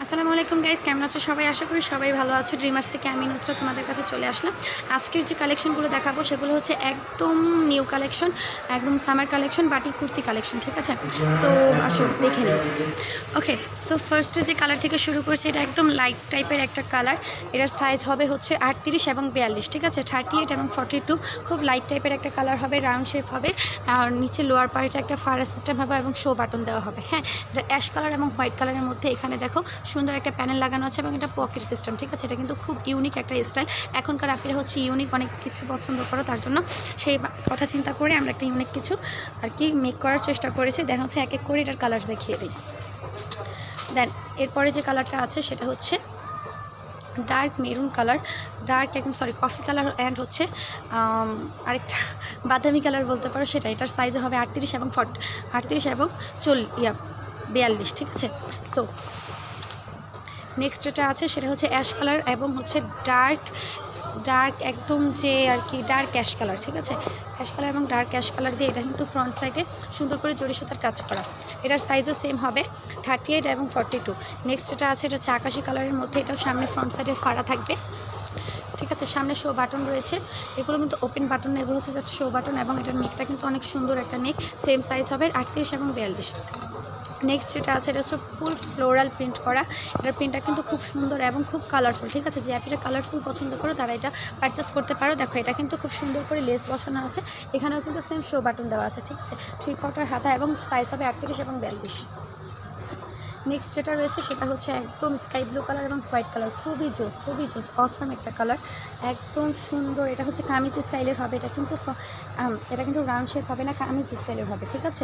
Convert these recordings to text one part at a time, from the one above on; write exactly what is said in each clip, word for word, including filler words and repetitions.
আসসালামু আলাইকুম গাইস, কেমন আছো সবাই? আশা করি সবাই ভালো আছো। ড্রিমার্স থেকে আমি নুসরাত তোমাদের কাছে চলে আসলাম। আজকের যে কালেকশনগুলো দেখাবো সেগুলো হচ্ছে একদম নিউ কালেকশন, একদম summer collection, batik kurti collection, ঠিক আছে? সো আসো দেখে নিই। ওকে, সো ফার্স্টে যে কালার থেকে শুরু করছি, এটা একদম লাইট টাইপের একটা কালার। এটার সাইজ হবে হচ্ছে আটত্রিশ এবং বিয়াল্লিশ, ঠিক আছে? থার্টি এইট এবং ফর্টি টু। খুব লাইট টাইপের একটা কালার হবে, রাউন্ড শেপ হবে, আর নিচে লোয়ার পার্টে একটা ফাড়া সিস্টেম হবে এবং শো বাটন দেওয়া হবে। হ্যাঁ, এটা অ্যাশ কালার এবং হোয়াইট কালারের মধ্যে এখানে দেখো সুন্দর একটা প্যানেল লাগানো আছে এবং এটা পকেট সিস্টেম, ঠিক আছে? এটা কিন্তু খুব ইউনিক একটা স্টাইল। এখনকার আপনি হচ্ছে ইউনিক অনেক কিছু পছন্দ করো, তার জন্য সেই কথা চিন্তা করে আমরা একটা ইউনিক কিছু আর কি মেক করার চেষ্টা করেছি। দেখা হচ্ছে এক এক করে এটার কালার দেখিয়ে দিই। দেন এরপরে যে কালারটা আছে সেটা হচ্ছে ডার্ক মেরুন কালার, ডার্ক একদম সরি কফি কালার অ্যান্ড হচ্ছে আরেকটা বাদামি কালার বলতে পারো সেটা। এটার সাইজে হবে আটত্রিশ এবং ফর্টি আটত্রিশ এবং চল ইয়া বিয়াল্লিশ, ঠিক আছে? সো নেক্সট যেটা আছে সেটা হচ্ছে অ্যাশ কালার এবং হচ্ছে ডার্ক ডার্ক একদম যে আর কি ডার্ক অ্যাশ কালার, ঠিক আছে? অ্যাশ কালার এবং ডার্ক অ্যাশ কালার দিয়ে এটা কিন্তু ফ্রন্ট সাইডে সুন্দর করে জড়ি সুতার কাজ করা। এটার সাইজও সেম হবে থার্টি এইট এবং ফর্টি টু। নেক্সট যেটা আছে এটা হচ্ছে আকাশি কালারের মধ্যে, এটাও সামনে ফ্রন্ট সাইডে ফাড়া থাকবে, ঠিক আছে? সামনে শো বাটন রয়েছে, এগুলো কিন্তু ওপেন বাটন, এগুলো হচ্ছে জাস্ট শো বাটন এবং এটার নেকটা কিন্তু অনেক সুন্দর একটা নেক। সেম সাইজ হবে আটত্রিশ এবং বিয়াল্লিশ। নেক্সট যেটা আছে এটা হচ্ছে ফুল ফ্লোরাল প্রিন্ট করা। এটার প্রিন্টটা কিন্তু খুব সুন্দর এবং খুব কালারফুল, ঠিক আছে? যে আপনি কালারফুল পছন্দ করো তারা এটা পারচেস করতে পারো। দেখো এটা কিন্তু খুব সুন্দর করে লেস বসানো আছে, এখানেও কিন্তু সেম শো বাটন দেওয়া আছে, ঠিক আছে? থ্রি কোয়ার্টার হাতা এবং সাইজ হবে আটত্রিশ এবং বিয়াল্লিশ। নেক্সট যেটা রয়েছে সেটা হচ্ছে একদম স্কাই ব্লু কালার এবং হোয়াইট কালার, খুবই জোস খুবই জোস অসাম একটা কালার, একদম সুন্দর। এটা হচ্ছে কামিজ স্টাইলের হবে, এটা কিন্তু এটা কিন্তু রাউন্ড শেপ হবে না, কামিজ স্টাইলের হবে, ঠিক আছে?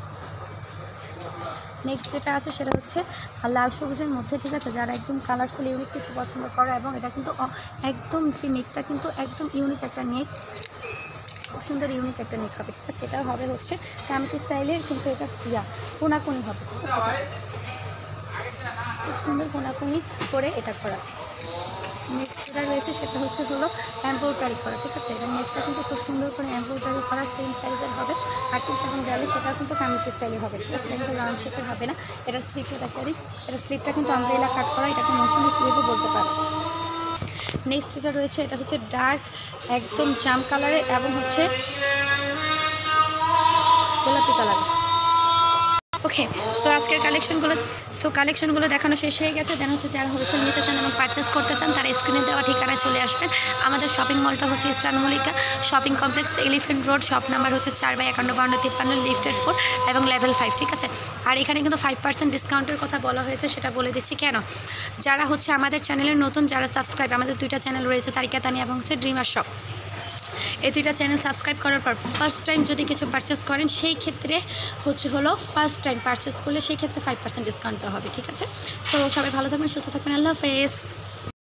নেক্সট যেটা আছে সেটা হচ্ছে লাল সবুজের মধ্যে, ঠিক আছে? যারা একদম কালারফুল ইউনিক কিছু পছন্দ করে, এবং এটা কিন্তু একদম যে নেকটা কিন্তু একদম ইউনিক একটা নেক, খুব সুন্দর ইউনিক একটা নেক হবে, ঠিক আছে? এটা হবে হচ্ছে কামিজ স্টাইলের, কিন্তু এটা ইয়া কোনাকুনি হবে, ঠিক আছে? এটা খুব সুন্দর কোনাকুনি করে এটা করা। নেক্সট যেটা রয়েছে সেটা হচ্ছে হলো এমব্রয়ডারি করা, ঠিক আছে? এটা নেকটা কিন্তু খুব সুন্দর করে এমব্রয়ডারি করা, সেম সাইজের হবে আটত্রিশ এবং বিয়াল্লিশ। সেটাও কিন্তু কামিজ স্টাইলের হবে, ঠিক আছে? এটা কিন্তু রাউন্ড শেপের হবে না। এটার স্লিপটা দেখা দিই, এটার স্লিপটা কিন্তু আমব্রেলা কাট করা, এটাকে মৌসুমি স্লিপও বলতে পারে। নেক্সট যেটা রয়েছে এটা হচ্ছে ডার্ক একদম জাম কালারের এবং হচ্ছে গোলাপি কালার। ওকে, সো আজকের কালেকশনগুলো সো কালেকশনগুলো দেখানো শেষ হয়ে গেছে। দেন হচ্ছে যারা হোলসেল নিতে চান এবং পারচেস করতে চান তারা স্ক্রিনে দেওয়া ঠিকানায় চলে আসবেন। আমাদের শপিং মলটা হচ্ছে eastern Mallika shopping complex, elephant road, shop number হচ্ছে চার বাই একান্ন বাউন্ন তিপ্পান্ন, লিফটের ফোর এবং লেভেল ফাইভ, ঠিক আছে? আর এখানে কিন্তু ফাইভ পার্সেন্ট ডিসকাউন্টের কথা বলা হয়েছে, সেটা বলে দিচ্ছি কেন। যারা হচ্ছে আমাদের চ্যানেলের নতুন, যারা সাবস্ক্রাইব, আমাদের দুইটা চ্যানেল রয়েছে, তারিকা তানি এবং হচ্ছে ড্রিমার শপ। এই দুইটা চ্যানেল সাবস্ক্রাইব করার পর ফার্স্ট টাইম যদি কিছু পারচেস করেন, সেই ক্ষেত্রে হচ্ছে হলো ফার্স্ট টাইম পারচেস করলে সেই ক্ষেত্রে ফাইভ পার্সেন্ট ডিসকাউন্ট দেওয়া হবে, ঠিক আছে? সো সবাই ভালো থাকবেন, সুস্থ থাকবেন, আল্লাহ হাফেজ।